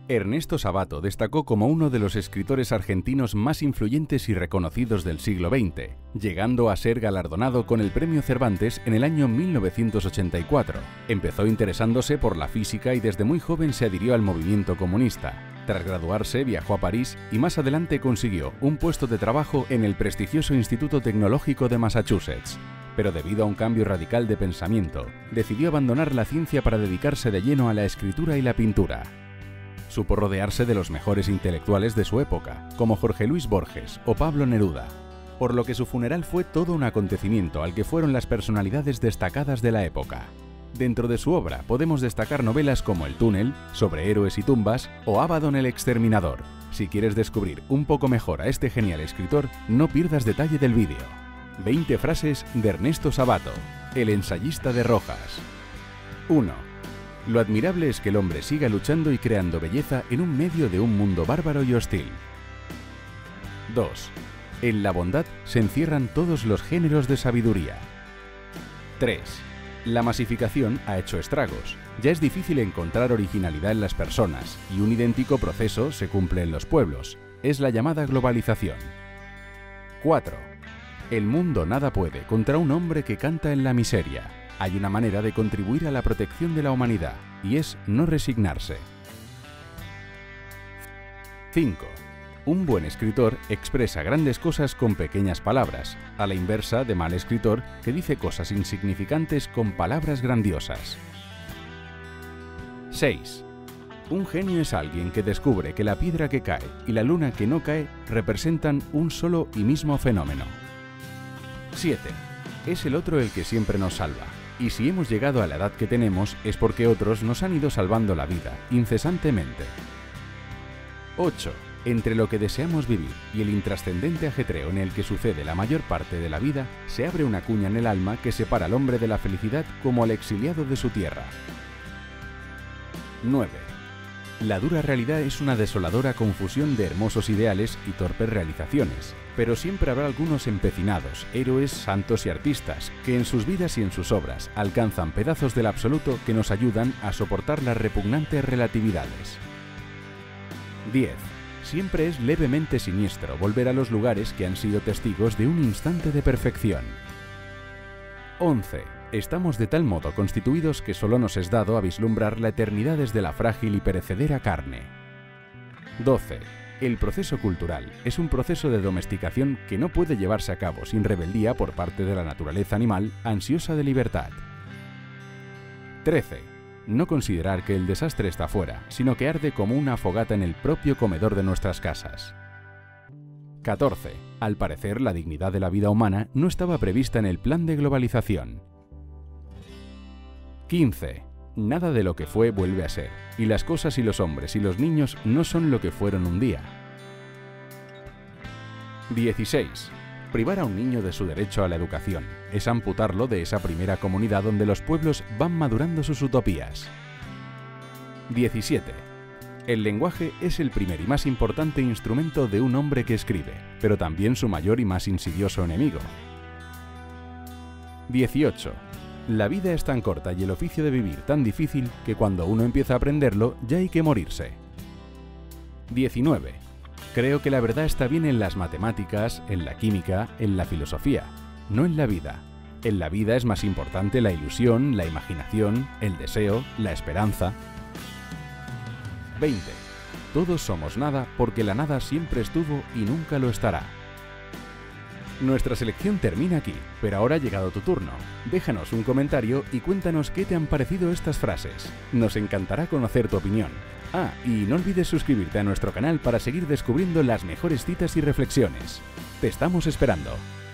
Ernesto Sabato destacó como uno de los escritores argentinos más influyentes y reconocidos del siglo XX, llegando a ser galardonado con el Premio Cervantes en el año 1984. Empezó interesándose por la física y desde muy joven se adhirió al movimiento comunista. Tras graduarse, viajó a París y más adelante consiguió un puesto de trabajo en el prestigioso Instituto Tecnológico de Massachusetts. Pero debido a un cambio radical de pensamiento, decidió abandonar la ciencia para dedicarse de lleno a la escritura y la pintura. Supo rodearse de los mejores intelectuales de su época, como Jorge Luis Borges o Pablo Neruda, por lo que su funeral fue todo un acontecimiento al que fueron las personalidades destacadas de la época. Dentro de su obra podemos destacar novelas como El túnel, Sobre héroes y tumbas o Abaddon el exterminador. Si quieres descubrir un poco mejor a este genial escritor, no pierdas detalle del vídeo. 20 frases de Ernesto Sabato, el ensayista de Rojas. 1. Lo admirable es que el hombre siga luchando y creando belleza en un medio de un mundo bárbaro y hostil. 2. En la bondad se encierran todos los géneros de sabiduría. 3. La masificación ha hecho estragos. Ya es difícil encontrar originalidad en las personas y un idéntico proceso se cumple en los pueblos. Es la llamada globalización. 4. El mundo nada puede contra un hombre que canta en la miseria. Hay una manera de contribuir a la protección de la humanidad, y es no resignarse. 5. Un buen escritor expresa grandes cosas con pequeñas palabras, a la inversa de mal escritor que dice cosas insignificantes con palabras grandiosas. 6. Un genio es alguien que descubre que la piedra que cae y la luna que no cae representan un solo y mismo fenómeno. 7. Es el otro el que siempre nos salva. Y si hemos llegado a la edad que tenemos es porque otros nos han ido salvando la vida, incesantemente. 8. Entre lo que deseamos vivir y el intrascendente ajetreo en el que sucede la mayor parte de la vida, se abre una cuña en el alma que separa al hombre de la felicidad como al exiliado de su tierra. 9. La dura realidad es una desoladora confusión de hermosos ideales y torpes realizaciones, pero siempre habrá algunos empecinados, héroes, santos y artistas, que en sus vidas y en sus obras alcanzan pedazos del absoluto que nos ayudan a soportar las repugnantes relatividades. 10. Siempre es levemente siniestro volver a los lugares que han sido testigos de un instante de perfección. 11. Estamos de tal modo constituidos que solo nos es dado a vislumbrar la eternidad desde la frágil y perecedera carne. 12. El proceso cultural es un proceso de domesticación que no puede llevarse a cabo sin rebeldía por parte de la naturaleza animal ansiosa de libertad. 13. No considerar que el desastre está fuera, sino que arde como una fogata en el propio comedor de nuestras casas. 14. Al parecer, la dignidad de la vida humana no estaba prevista en el plan de globalización. 15. Nada de lo que fue vuelve a ser, y las cosas y los hombres y los niños no son lo que fueron un día. 16. Privar a un niño de su derecho a la educación es amputarlo de esa primera comunidad donde los pueblos van madurando sus utopías. 17. El lenguaje es el primer y más importante instrumento de un hombre que escribe, pero también su mayor y más insidioso enemigo. 18. La vida es tan corta y el oficio de vivir tan difícil que cuando uno empieza a aprenderlo ya hay que morirse. 19. Creo que la verdad está bien en las matemáticas, en la química, en la filosofía, no en la vida. En la vida es más importante la ilusión, la imaginación, el deseo, la esperanza. 20. Todos somos nada porque la nada siempre estuvo y nunca lo estará. Nuestra selección termina aquí, pero ahora ha llegado tu turno. Déjanos un comentario y cuéntanos qué te han parecido estas frases. Nos encantará conocer tu opinión. Ah, y no olvides suscribirte a nuestro canal para seguir descubriendo las mejores citas y reflexiones. Te estamos esperando.